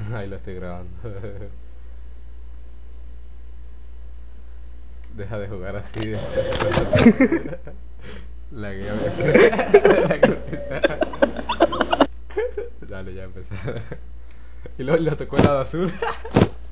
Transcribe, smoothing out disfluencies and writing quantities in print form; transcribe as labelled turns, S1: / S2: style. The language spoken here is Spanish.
S1: Ahí lo estoy grabando. Deja de jugar así. La que ya me... Dale, ya empezó. Y luego le tocó el lado azul.